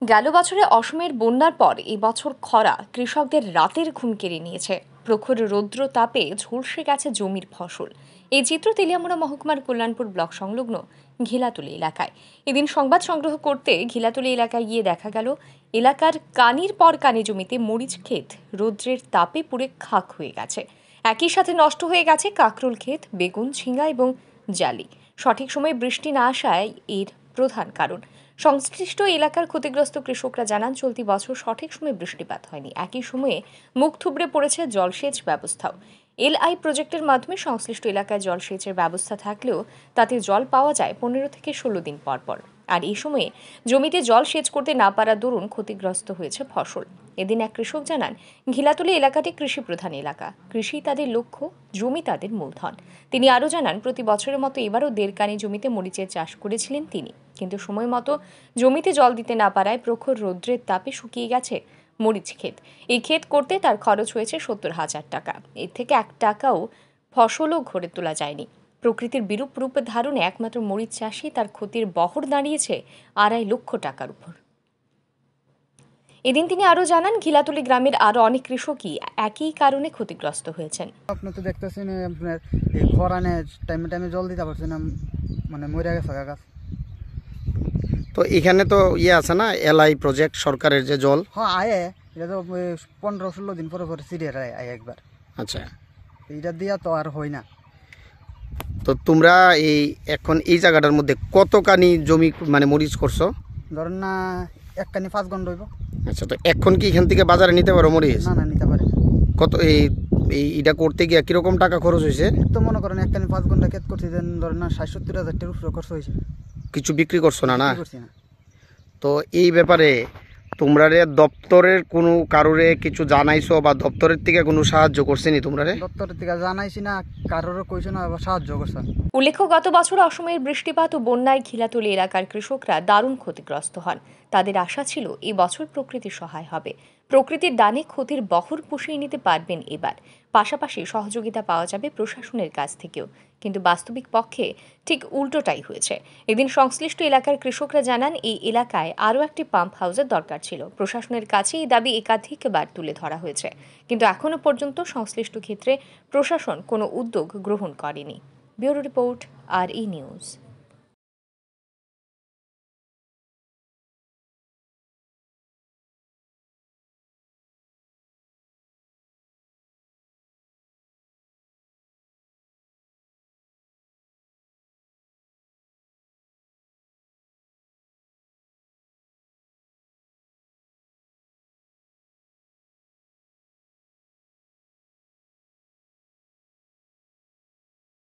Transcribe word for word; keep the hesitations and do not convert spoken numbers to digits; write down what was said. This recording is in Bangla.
গেল বছরে অসমের বন্যার পর এই বছর খরা কৃষকদের রাতের ঘুম কেড়ে নিয়েছে। প্রখর রৌদ্র তাপে ঝলসে গেছে জমির ফসল। এই চিত্র তেলিয়ামুড়া মহকুমার কল্যাণপুর ব্লক সংলগ্ন ঘিলাতুলি এলাকায়। এদিন সংবাদ সংগ্রহ করতে ঘিলাতুলি এলাকায় গিয়ে দেখা গেল এলাকার কানির পর কানি জমিতে মরিচ ক্ষেত রৌদ্রের তাপে পুড়ে খাক হয়ে গেছে। একই সাথে নষ্ট হয়ে গেছে কাঁকরোল ক্ষেত, বেগুন, ঝিঙ্গা এবং জালি। সঠিক সময়ে বৃষ্টি না আসায় এর প্রধান কারণ। সংশ্লিষ্ট এলাকার ক্ষতিগ্রস্ত কৃষকরা জানান, চলতি বছর সঠিক সময়ে বৃষ্টিপাত হয়নি। একই সময়ে মুখ থুবড়ে পড়েছে জলসেচ ব্যবস্থাও। এলআই প্রজেক্টের মাধ্যমে সংশ্লিষ্ট এলাকায় জলসেচের ব্যবস্থা থাকলেও তাতে জল পাওয়া যায় পনেরো থেকে ষোলো দিন পর পর। আর এই সময়ে জমিতে জল সেচ করতে না পারার দরুন ক্ষতিগ্রস্ত হয়েছে ফসল। এদিন এক কৃষক জানান, ঘিলাতুলি এলাকাটি কৃষি প্রধান এলাকা, কৃষি তাদের লক্ষ্য, জমি তাদের মূলধন। তিনি আরও জানান, প্রতি বছরের মতো এবারও দেড় কানি জমিতে মরিচের চাষ করেছিলেন তিনি, কিন্তু সময় মতো জমিতে জল দিতে না পারায় প্রখর রৌদ্রের তাপে শুকিয়ে গেছে মরিচ ক্ষেত। এই ক্ষেত করতে তার খরচ হয়েছে সত্তর হাজার টাকা। এর থেকে এক টাকাও ফসলও ঘরে তোলা যায়নি। প্রকৃতির বিরূপ রূপ ধারণে একমাত্র মরিচ চাষই তার ক্ষতির বহর দাঁড়িয়েছে আড়াই লক্ষ টাকার উপর। এদিন তিনি আরও জানান, ঘিলাতুলি গ্রামের আরও অনেক কৃষকই একই কারণে ক্ষতিগ্রস্ত হয়েছেন। আপনি তো দেখতেছেন আপনার এই খরানে টাইমে টাইমে জল দিতে পারছেন না, মানে মরে গেছে গাছ। তো এখানে তো ইয়ে আছে না, এলআই প্রজেক্ট সরকারের যে জল। হ্যাঁ আয়ে, এটা তো পনেরো ষোলো দিন পরে পরে সিরিয়ার আয় একবার। আচ্ছা, এটা দিয়া তো আর হয় না। তো তোমরা এই এখন এই জায়গাটার মধ্যে কত কানি জমি মানে মরিচ করছো? ধরেন না এক কানি পাঁচ ঘন্টা হইব। আচ্ছা, তো এখন কি এখান থেকে বাজারে নিতে পারো মরিচ? না না, নিতে পারে। কত এই এই এটা করতে গিয়ে কিরকম টাকা খরচ হয়েছে? তো মনে করেন এক কানি পাঁচ ঘন্টা ক্ষেত করছি, দেন ধরেন না ষাট সত্তর হাজার টাকার উপরে খরচ হয়েছে। কিছু বিক্রি করছো না? না করছি না। তো এই ব্যাপারে তোমরা দপ্তরের কোনো কারোরে কিছু জানাইছো বা দপ্তরের থেকে কোনো সাহায্য করছেনি তোমরা? দপ্তরের থেকে জানাইছি না, কারোর কইছো না, সাহায্য করছে। উল্লেখ্য, গত বছর অসময়ের বৃষ্টিপাত ও বন্যায় ঘিলাতুলি এলাকার কৃষকরা দারুণ ক্ষতিগ্রস্ত হন। তাদের আশা ছিল এই বছর প্রকৃতি সহায় হবে, প্রকৃতির দানে ক্ষতির বহর পুষিয়ে নিতে পারবেন এবার। পাশাপাশি সহযোগিতা পাওয়া যাবে প্রশাসনের কাছ থেকেও, কিন্তু বাস্তবিক পক্ষে ঠিক উল্টোটাই হয়েছে। এদিন সংশ্লিষ্ট এলাকার কৃষকরা জানান, এই এলাকায় আরও একটি পাম্প হাউসের দরকার ছিল। প্রশাসনের কাছে এই দাবি একাধিকবার তুলে ধরা হয়েছে, কিন্তু এখনও পর্যন্ত সংশ্লিষ্ট ক্ষেত্রে প্রশাসন কোনো উদ্যোগ গ্রহণ করেনি। ব্যুরো রিপোর্ট, আর ই নিউজ।